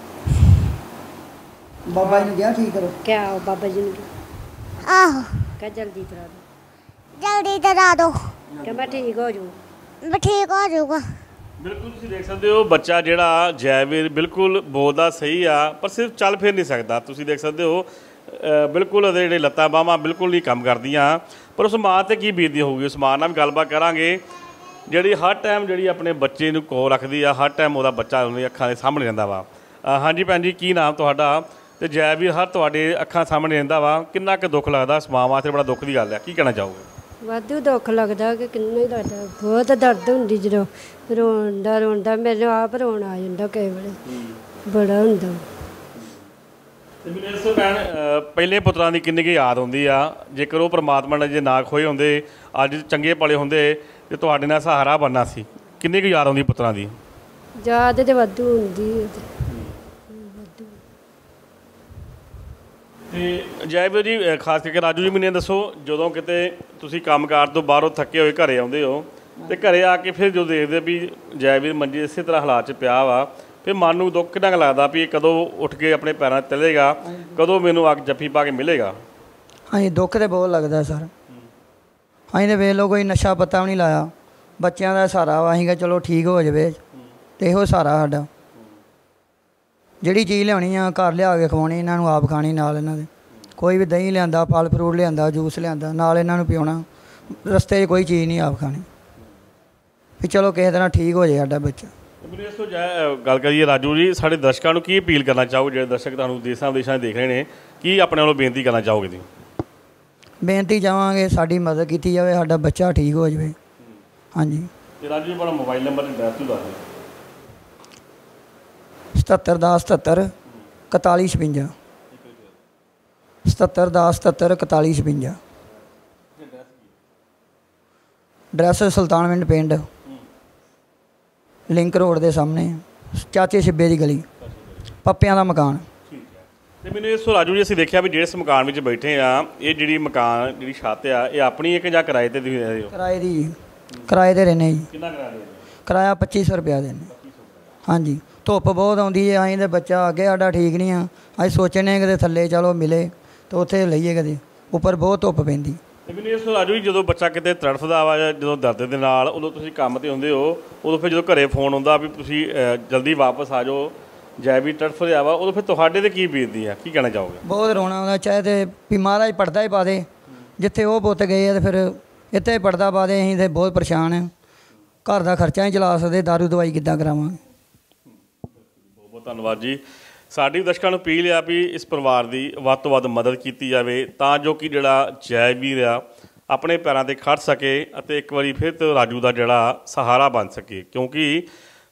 ਬਾਬਾ ਜੀ ਨੂੰ ਕਿਹਾ ਠੀਕ ਕਰੋ? ਕਿਆ ਬਾਬਾ ਜੀ ਨੂੰ ਆਹੋ ਕਹਿ ਜਲਦੀ ਕਰਾ ਦੋ, ਜਲਦੀ ਕਰਾ ਦੋ ਕਿ ਮੈਂ ਠੀਕ ਹੋ ਜੂ। ਵੀ ਠੀਕ ਹੋ ਜਾਊਗਾ। ਬਿਲਕੁਲ ਤੁਸੀਂ ਦੇਖ ਸਕਦੇ ਹੋ ਬੱਚਾ ਜਿਹੜਾ ਜੈਵੀਰ ਬਿਲਕੁਲ ਬੋਲਦਾ ਸਹੀ ਆ, ਪਰ ਸਿਰਫ ਚੱਲ ਫਿਰ ਨਹੀਂ ਸਕਦਾ। ਤੁਸੀਂ ਦੇਖ ਸਕਦੇ ਹੋ ਬਿਲਕੁਲ ਉਹਦੇ ਜਿਹੜੇ ਲੱਤਾਂ ਬਾਹਾਂ ਬਿਲਕੁਲ ਨਹੀਂ ਕੰਮ ਕਰਦੀਆਂ। ਪਰ ਉਸ ਮਾਂ 'ਤੇ ਕੀ ਬੀਤਦੀ ਹੋਊਗੀ, ਉਸ ਮਾਂ ਨਾਲ ਵੀ ਗੱਲਬਾਤ ਕਰਾਂਗੇ ਜਿਹੜੀ ਹਰ ਟਾਈਮ ਜਿਹੜੀ ਆਪਣੇ ਬੱਚੇ ਨੂੰ ਕੋਲ ਰੱਖਦੀ ਆ, ਹਰ ਟਾਈਮ ਉਹਦਾ ਬੱਚਾ ਉਹਦੀ ਅੱਖਾਂ ਦੇ ਸਾਹਮਣੇ ਰਹਿੰਦਾ ਵਾ। ਹਾਂਜੀ ਭੈਣ ਜੀ, ਕੀ ਨਾਮ ਤੁਹਾਡਾ? ਅਤੇ ਜੈਵੀਰ ਹਰ ਤੁਹਾਡੇ ਅੱਖਾਂ ਸਾਹਮਣੇ ਰਹਿੰਦਾ ਵਾ, ਕਿੰਨਾ ਕੁ ਦੁੱਖ ਲੱਗਦਾ? ਉਸ ਮਾਂ ਵਾਸਤੇ ਬੜਾ ਦੁੱਖ ਦੀ ਗੱਲ ਆ, ਕੀ ਕਹਿਣਾ ਚਾਹੋਗੇ? ਵਾਧੂ ਦੁੱਖ ਲੱਗਦਾ ਕਿ ਕਿੰਨਾ ਹੀ ਲੱਗਦਾ, ਬਹੁਤ ਦਰਦ ਹੁੰਦੀ ਜਦੋਂ ਰੋਂਦਾ ਮੈਨੂੰ ਆਪ ਰੋਣ ਆ ਜਾਂਦਾ ਕਈ ਵੇਲੇ, ਬੜਾ ਹੁੰਦਾ। ਅਤੇ ਮੈਨੂੰ ਇਸ ਤੋਂ ਭੈਣ ਪਹਿਲੇ ਪੁੱਤਰਾਂ ਦੀ ਕਿੰਨੀ ਕੁ ਯਾਦ ਆਉਂਦੀ ਆ? ਜੇਕਰ ਉਹ ਪਰਮਾਤਮਾ ਨੇ ਜੇ ਨਾ ਖੋਏ ਹੁੰਦੇ, ਅੱਜ ਚੰਗੇ ਪਲੇ ਹੁੰਦੇ ਅਤੇ ਤੁਹਾਡੇ ਨਾਲ ਸਹਾਰਾ ਬਣਨਾ ਸੀ, ਕਿੰਨੀ ਕੁ ਯਾਦ ਆਉਂਦੀ ਪੁੱਤਰਾਂ ਦੀ? ਯਾਦ ਤੇ ਵਾਧੂ ਹੁੰਦੀ ਹੈ। ਅਤੇ ਜੈਵੀਰ ਜੀ ਖਾਸ ਕਰਕੇ ਰਾਜੂ ਜੀ ਮੈਨੂੰ ਇਹ ਦੱਸੋ, ਜਦੋਂ ਕਿਤੇ ਤੁਸੀਂ ਕੰਮਕਾਰ ਤੋਂ ਬਾਹਰੋਂ ਥੱਕੇ ਹੋਏ ਘਰੇ ਆਉਂਦੇ ਹੋ ਅਤੇ ਘਰੇ ਆ ਕੇ ਫਿਰ ਜਦੋਂ ਦੇਖਦੇ ਵੀ ਜੈਵੀਰ ਮੰਜੀ ਇਸੇ ਤਰ੍ਹਾਂ ਹਾਲਾਤ 'ਚ ਪਿਆ ਵਾ, ਫਿਰ ਮਨ ਨੂੰ ਦੁੱਖ ਕਿੰਨਾ ਕੁ ਲੱਗਦਾ ਵੀ ਇਹ ਕਦੋਂ ਉੱਠ ਕੇ ਆਪਣੇ ਪੈਰਾਂ 'ਤੇ ਚੱਲੇਗਾ, ਕਦੋਂ ਮੈਨੂੰ ਅੱਗ ਜੱਫੀ ਪਾ ਕੇ ਮਿਲੇਗਾ? ਹਾਂਜੀ ਦੁੱਖ ਤਾਂ ਬਹੁਤ ਲੱਗਦਾ ਸਰ। ਅਸੀਂ ਤਾਂ ਵੇਖ ਲਓ ਕੋਈ ਨਸ਼ਾ ਪੱਤਾ ਵੀ ਨਹੀਂ ਲਾਇਆ, ਬੱਚਿਆਂ ਦਾ ਸਹਾਰਾ ਵਾ। ਅਸੀਂ ਕਿਹਾ ਚਲੋ ਠੀਕ ਹੋ ਜਾਵੇ ਅਤੇ ਇਹੋ ਸਹਾਰਾ ਸਾਡਾ। ਜਿਹੜੀ ਚੀਜ਼ ਲਿਆਉਣੀ ਆ ਘਰ ਲਿਆ ਕੇ ਖਵਾਉਣੀ, ਇਹਨਾਂ ਨੂੰ ਆਪ ਖਾਣੀ ਨਾਲ ਇਹਨਾਂ ਦੇ। ਕੋਈ ਵੀ ਦਹੀਂ ਲਿਆਂਦਾ, ਫਲ ਫਰੂਟ ਲਿਆਂਦਾ, ਜੂਸ ਲਿਆਂਦਾ, ਨਾਲ ਇਹਨਾਂ ਨੂੰ ਪਿਉਣਾ। ਰਸਤੇ 'ਚ ਕੋਈ ਚੀਜ਼ ਨਹੀਂ ਆਪ ਖਾਣੀ ਵੀ ਚਲੋ ਕਿਸੇ ਤਰ੍ਹਾਂ ਠੀਕ ਹੋ ਜਾਏ ਸਾਡਾ ਬੱਚਾ। ਮੈਨੂੰ ਇਸ ਤੋਂ ਗੱਲ ਕਰੀਏ ਰਾਜੂ ਜੀ, ਸਾਡੇ ਦਰਸ਼ਕਾਂ ਨੂੰ ਕੀ ਅਪੀਲ ਕਰਨਾ ਚਾਹੋਗੇ? ਜਿਹੜੇ ਦਰਸ਼ਕ ਤੁਹਾਨੂੰ ਦੇਸ਼ਾਂ ਵਿਦੇਸ਼ਾਂ 'ਚ ਦੇਖ ਰਹੇ ਨੇ, ਕੀ ਆਪਣੇ ਵੱਲੋਂ ਬੇਨਤੀ ਕਰਨਾ ਚਾਹੋਗੇ ਤੁਸੀਂ? ਬੇਨਤੀ ਚਾਹਾਂਗੇ ਸਾਡੀ ਮਦਦ ਕੀਤੀ ਜਾਵੇ, ਸਾਡਾ ਬੱਚਾ ਠੀਕ ਹੋ ਜਾਵੇ। ਹਾਂਜੀ। ਅਤੇ ਰਾਜੂ ਜੀ ਆਪਣਾ ਮੋਬਾਈਲ ਨੰਬਰ ਅਤੇ ਐਡਰੈਸ ਦੱਸ ਦਿਓ। 77 10 77 41 56 77 10 77 41 56। ਐਡਰੈਸ ਸੁਲਤਾਨਵਿੰਡ ਪਿੰਡ, ਲਿੰਕ ਰੋਡ ਦੇ ਸਾਹਮਣੇ, ਚਾਚੇ ਛਿੱਬੇ ਦੀ ਗਲੀ, ਪੱਪਿਆਂ ਦਾ ਮਕਾਨ। ਅਤੇ ਮੈਨੂੰ ਇਸ ਤੋਂ ਰਾਜੂ ਜੀ ਅਸੀਂ ਦੇਖਿਆ ਵੀ ਜਿਸ ਮਕਾਨ ਵਿੱਚ ਬੈਠੇ ਆ, ਇਹ ਜਿਹੜੀ ਮਕਾਨ ਜਿਹੜੀ ਛੱਤ ਆ, ਇਹ ਆਪਣੀ ਇੱਕ ਜਾਂ ਕਿਰਾਏ 'ਤੇ ਤੁਸੀਂ ਰਹੇ ਹੋ? ਕਿਰਾਏ ਦੀ ਜੀ, ਕਿਰਾਏ 'ਤੇ ਰਹਿੰਦੇ ਜੀ। ਕਿੰਨਾ ਕਿਰਾਇਆ ਦੇ? ਕਿਰਾਇਆ 2500 ਰੁਪਇਆ ਦਿੰਦੇ। ਹਾਂਜੀ ਧੁੱਪ ਬਹੁਤ ਆਉਂਦੀ ਹੈ, ਅਸੀਂ ਤਾਂ ਬੱਚਾ ਅੱਗੇ ਸਾਡਾ ਠੀਕ ਨਹੀਂ ਆ, ਅਸੀਂ ਸੋਚਣੇ ਕਿਤੇ ਥੱਲੇ ਚਲੋ ਮਿਲੇ ਤਾਂ ਉੱਥੇ ਲਈਏ, ਕਦੇ ਉੱਪਰ ਬਹੁਤ ਧੁੱਪ ਪੈਂਦੀ। ਅਤੇ ਮੈਨੂੰ ਇਸ ਤੋਂ ਰਾਜੂ ਜੀ ਜਦੋਂ ਬੱਚਾ ਕਿਤੇ ਤੜਫਦਾ ਵਾ ਜਾਂ ਜਦੋਂ ਦਰਦ ਦੇ ਨਾਲ, ਉਦੋਂ ਤੁਸੀਂ ਕੰਮ 'ਤੇ ਹੁੰਦੇ ਹੋ, ਉਦੋਂ ਫਿਰ ਜਦੋਂ ਘਰੇ ਫੋਨ ਆਉਂਦਾ ਵੀ ਤੁਸੀਂ ਜਲਦੀ ਵਾਪਸ ਆ ਜਾਓ, ਜੈਵੀਰ ਤੜਫ ਰਿਹਾ ਵਾ, ਉਦੋਂ ਫਿਰ ਤੁਹਾਡੇ 'ਤੇ ਕੀ ਬੀਤਦੀ ਆ, ਕੀ ਕਹਿਣਾ ਚਾਹੋਗੇ? ਬਹੁਤ ਰੋਣਾ ਆਉਂਦਾ, ਚਾਹੇ ਤੇ ਵੀ ਮਹਾਰਾਜ ਪੜਦਾ ਹੀ ਪਾ ਦੇ, ਜਿੱਥੇ ਉਹ ਪੁੱਤ ਗਏ ਆ, ਅਤੇ ਫਿਰ ਇੱਥੇ ਪੜਦਾ ਪਾ ਦੇ। ਅਸੀਂ ਤਾਂ ਬਹੁਤ ਪਰੇਸ਼ਾਨ ਹਾਂ, ਘਰ ਦਾ ਖਰਚਾ ਨਹੀਂ ਚਲਾ ਸਕਦੇ, ਦਾਰੂ ਦਵਾਈ ਕਿੱਦਾਂ ਕਰਾਵਾਂਗੇ। ਬਹੁਤ ਬਹੁਤ ਧੰਨਵਾਦ ਜੀ। ਸਾਡੀ ਦਰਸ਼ਕਾਂ ਨੂੰ ਅਪੀਲ ਆ ਵੀ ਇਸ ਪਰਿਵਾਰ ਦੀ ਵੱਧ ਤੋਂ ਵੱਧ ਮਦਦ ਕੀਤੀ ਜਾਵੇ, ਤਾਂ ਜੋ ਕਿ ਜਿਹੜਾ ਜੈਵੀਰ ਆ ਆਪਣੇ ਪੈਰਾਂ 'ਤੇ ਖੜ੍ਹ ਸਕੇ ਅਤੇ ਇੱਕ ਵਾਰੀ ਫਿਰ ਤੋਂ ਰਾਜੂ ਦਾ ਜਿਹੜਾ ਸਹਾਰਾ ਬਣ ਸਕੇ, ਕਿਉਂਕਿ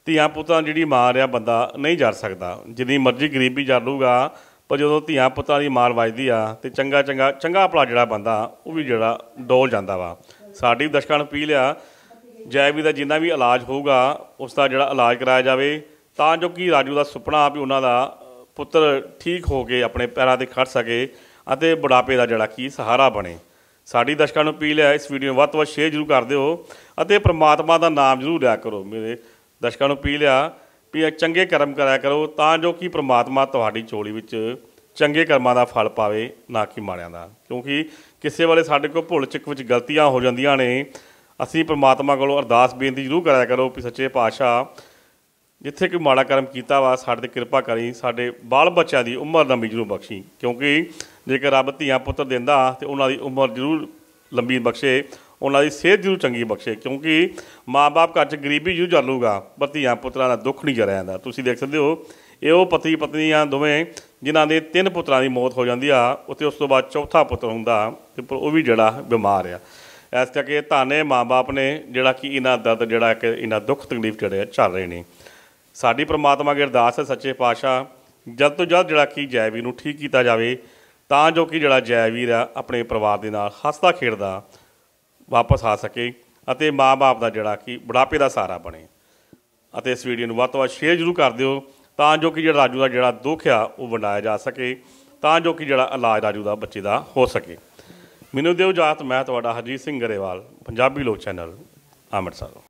ਧੀਆਂ ਪੁੱਤਾਂ ਜਿਹੜੀ ਮਾਰ ਆ ਬੰਦਾ ਨਹੀਂ ਜਰ ਸਕਦਾ, ਜਿੰਨੀ ਮਰਜ਼ੀ ਗਰੀਬੀ ਜਰ ਲੂਗਾ, ਪਰ ਜਦੋਂ ਧੀਆਂ ਪੁੱਤਾਂ ਦੀ ਮਾਰ ਵੱਜਦੀ ਆ ਤੇ ਚੰਗਾ ਭਲਾ ਜਿਹੜਾ ਬੰਦਾ ਉਹ ਵੀ ਜਿਹੜਾ ਡੋਲ ਜਾਂਦਾ ਵਾ। ਸਾਡੀ ਦਰਸ਼ਕਾਂ ਨੂੰ ਅਪੀਲ ਆ, ਜੈਵੀਰ ਦਾ ਜਿੰਨਾ ਵੀ ਇਲਾਜ ਹੋਊਗਾ ਉਸ ਦਾ ਜਿਹੜਾ ਇਲਾਜ ਕਰਾਇਆ ਜਾਵੇ, ਤਾਂ ਜੋ ਕਿ ਰਾਜੂ ਦਾ ਸੁਪਨਾ ਵੀ ਉਹਨਾਂ ਦਾ ਪੁੱਤਰ ਠੀਕ ਹੋ ਕੇ ਆਪਣੇ ਪੈਰਾਂ 'ਤੇ ਖੜ ਸਕੇ ਅਤੇ ਬੁਢਾਪੇ ਦਾ ਜਿਹੜਾ ਕਿ ਸਹਾਰਾ ਬਣੇ। ਸਾਡੀ ਦਰਸ਼ਕਾਂ ਨੂੰ ਅਪੀਲ ਹੈ, ਇਸ ਵੀਡੀਓ ਨੂੰ ਵੱਧ ਤੋਂ ਵੱਧ ਸ਼ੇਅਰ ਜ਼ਰੂਰ ਕਰ ਦਿਓ ਅਤੇ ਪ੍ਰਮਾਤਮਾ ਦਾ ਨਾਮ ਜ਼ਰੂਰ ਲਿਆ ਕਰੋ। ਮੇਰੇ ਦਰਸ਼ਕਾਂ ਨੂੰ ਅਪੀਲ ਆ ਵੀ ਚੰਗੇ ਕਰਮ ਕਰਿਆ ਕਰੋ, ਤਾਂ ਜੋ ਕਿ ਪ੍ਰਮਾਤਮਾ ਤੁਹਾਡੀ ਝੋਲੀ ਵਿੱਚ ਚੰਗੇ ਕਰਮਾਂ ਦਾ ਫਲ ਪਾਵੇ, ਨਾ ਕਿ ਮਾੜਿਆਂ ਦਾ। ਕਿਉਂਕਿ ਕਿਸੇ ਵੇਲੇ ਸਾਡੇ ਕੋਲ ਭੁੱਲ ਚੁੱਕ ਵਿੱਚ ਗਲਤੀਆਂ ਹੋ ਜਾਂਦੀਆਂ ਨੇ। ਅਸੀਂ ਪ੍ਰਮਾਤਮਾ ਕੋਲੋਂ ਅਰਦਾਸ ਬੇਨਤੀ ਜ਼ਰੂਰ ਕਰਿਆ ਕਰੋ ਵੀ ਸੱਚੇ ਪਾਤਸ਼ਾਹ, ਜਿੱਥੇ ਕੋਈ ਮਾੜਾ ਕਰਮ ਕੀਤਾ ਵਾ ਸਾਡੇ 'ਤੇ ਕਿਰਪਾ ਕਰੀ, ਸਾਡੇ ਬਾਲ ਬੱਚਿਆਂ ਦੀ ਉਮਰ ਲੰਬੀ ਜ਼ਰੂਰ ਬਖਸ਼ੀ। ਕਿਉਂਕਿ ਜੇਕਰ ਰੱਬ ਧੀਆਂ ਪੁੱਤਰ ਦਿੰਦਾ ਤਾਂ ਉਹਨਾਂ ਦੀ ਉਮਰ ਜ਼ਰੂਰ ਲੰਬੀ ਬਖਸ਼ੇ, ਉਹਨਾਂ ਦੀ ਸਿਹਤ ਜ਼ਰੂਰ ਚੰਗੀ ਬਖਸ਼ੇ। ਕਿਉਂਕਿ ਮਾਂ-ਬਾਪ ਘਰ 'ਚ ਗਰੀਬੀ ਜ਼ਰੂਰ ਜਰੂਗਾ, ਪਰ ਧੀਆਂ ਪੁੱਤਰਾਂ ਦਾ ਦੁੱਖ ਨਹੀਂ ਜਰਿਆ ਜਾਂਦਾ। ਤੁਸੀਂ ਦੇਖ ਸਕਦੇ ਹੋ, ਇਹ ਉਹ ਪਤੀ ਪਤਨੀ ਆ ਦੋਵੇਂ ਜਿਨ੍ਹਾਂ ਦੇ 3 ਪੁੱਤਰਾਂ ਦੀ ਮੌਤ ਹੋ ਜਾਂਦੀ ਆ, ਉੱਤੇ ਉਸ ਤੋਂ ਬਾਅਦ ਚੌਥਾ ਪੁੱਤਰ ਹੁੰਦਾ ਤੇ ਉਹ ਵੀ ਜਿਹੜਾ ਬਿਮਾਰ ਆ। ਇਸ ਕਰਕੇ ਧੰਨ ਮਾਂ-ਬਾਪ ਨੇ ਜਿਹੜਾ ਕਿ ਇਹਨਾਂ ਦਰਦ ਜਿਹੜਾ ਕਿ ਇਹਨਾਂ ਦੁੱਖ ਤਕਲੀਫ ਜਿਹੜੇ ਚੱਲ ਰਹੇ ਨੇ। ਸਾਡੀ ਪ੍ਰਮਾਤਮਾ ਅੱਗੇ ਅਰਦਾਸ ਹੈ, ਸੱਚੇ ਪਾਤਸ਼ਾਹ ਜਲਦ ਤੋਂ ਜਲਦ ਜਿਹੜਾ ਕਿ ਜੈਵੀਰ ਨੂੰ ਠੀਕ ਕੀਤਾ ਜਾਵੇ, ਤਾਂ ਜੋ ਕਿ ਜਿਹੜਾ ਜੈਵੀਰ ਆ ਆਪਣੇ ਪਰਿਵਾਰ ਦੇ ਨਾਲ ਹੱਸਦਾ ਖੇਡਦਾ ਵਾਪਸ ਆ ਸਕੇ ਅਤੇ ਮਾਂ-ਬਾਪ ਦਾ ਜਿਹੜਾ ਕਿ ਬੁਢਾਪੇ ਦਾ ਸਹਾਰਾ ਬਣੇ। ਅਤੇ ਇਸ ਵੀਡੀਓ ਨੂੰ ਵੱਧ ਤੋਂ ਵੱਧ ਸ਼ੇਅਰ ਜ਼ਰੂਰ ਕਰ ਦਿਓ, ਤਾਂ ਜੋ ਕਿ ਜਿਹੜਾ ਰਾਜੂ ਦਾ ਜਿਹੜਾ ਦੁੱਖ ਆ ਉਹ ਵੰਡਾਇਆ ਜਾ ਸਕੇ, ਤਾਂ ਜੋ ਕਿ ਜਿਹੜਾ ਇਲਾਜ ਰਾਜੂ ਦਾ ਬੱਚੇ ਦਾ ਹੋ ਸਕੇ। ਮੈਨੂੰ ਦਿਓ ਇਜਾਜ਼ਤ, ਮੈਂ ਤੁਹਾਡਾ ਹਰਜੀਤ ਸਿੰਘ ਗਰੇਵਾਲ, ਪੰਜਾਬੀ ਲੋਕ ਚੈਨਲ, ਅੰਮ੍ਰਿਤਸਰ।